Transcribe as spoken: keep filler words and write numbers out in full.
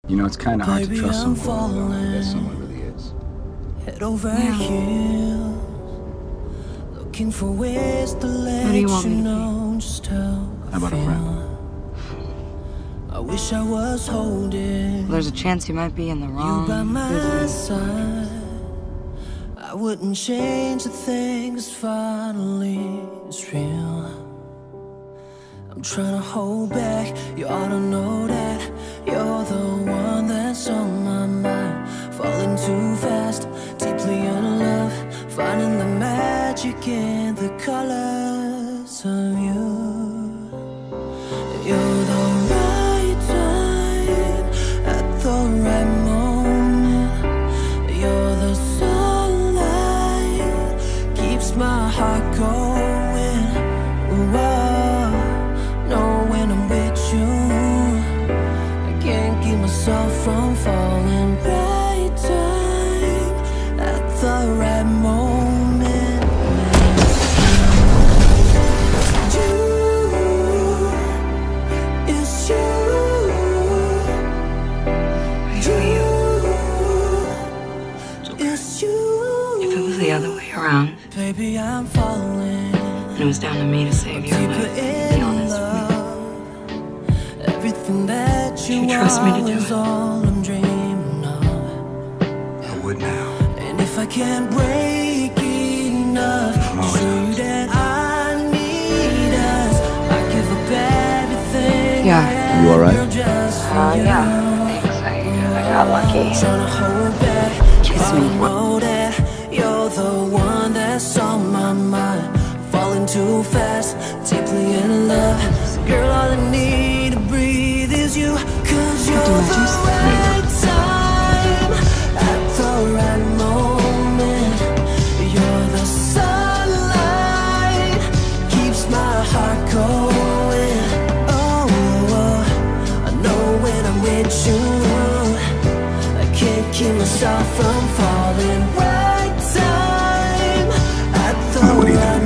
You know, it's kind of hard to trust someone when you don't know who that someone really is. Head over heels, looking for ways to let do you want you me to know just how How about a friend? I wish I was holding There's a chance you might be in the you wrong by my business. side. I wouldn't change a thing, 'cause finally it's real. I'm trying to hold back, you ought to know that you're the one that's on my mind. Falling too fast, deeply in love, finding the magic in the colors of you. You're the right time at the right moment. You're the sunlight, keeps my heart going. Ooh, oh, know when I'm with you, I can't keep myself from falling. Right time at the right moment. You, it's you. You, it's you. If it was the other way around, Baby, I'm falling. and it was down to me to save your Deeper life, be in honest with me. love. Everything that you, You trust me to do are is it? all I'm dreaming of. I would now. And if I can't break enough to always show you that I need us, I give up everything. Yeah. I am, You all right? girl, just for Uh, you. yeah. Thanks. I, I got lucky. Tryna hold back, Kiss but me. I know that you're the one that's on my mind. Falling too fast, deeply in love. Girl, all I need to breathe is you. 'Cause you're Do I the just- right time at the right moment. You're the sunlight, keeps my heart going. Oh, oh, I know when I'm with you, I can't keep myself from falling. Right time at the Now, what do you do? right